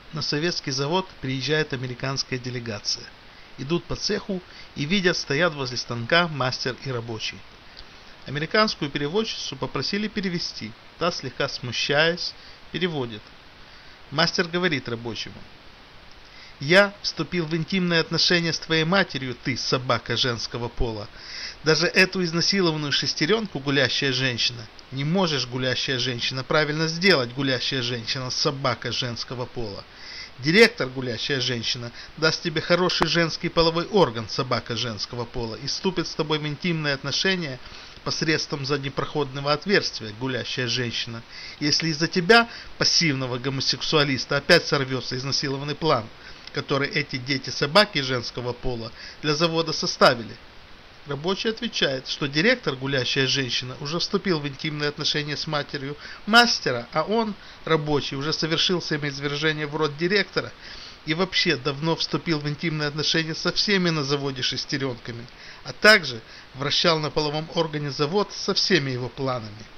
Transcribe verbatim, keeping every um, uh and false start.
На советский завод приезжает американская делегация. Идут по цеху и видят, стоят возле станка мастер и рабочий. Американскую переводчицу попросили перевести. Та, слегка смущаясь, переводит. Мастер говорит рабочему: «Я вступил в интимные отношения с твоей матерью, ты, собака женского пола. Даже эту изнасилованную шестеренку, гулящая женщина, не можешь, гулящая женщина, правильно сделать, гулящая женщина, собака женского пола. Директор, гулящая женщина, даст тебе хороший женский половой орган, собака женского пола, и вступит с тобой в интимные отношения посредством заднепроходного отверстия, гулящая женщина, если из-за тебя, пассивного гомосексуалиста, опять сорвется изнасилованный план, который эти дети-собаки женского пола для завода составили». Рабочий отвечает, что директор, гулящая женщина, уже вступил в интимные отношения с матерью мастера, а он, рабочий, уже совершил семяизвержение в рот директора и вообще давно вступил в интимные отношения со всеми на заводе шестеренками, а также вращал на половом органе завод со всеми его планами.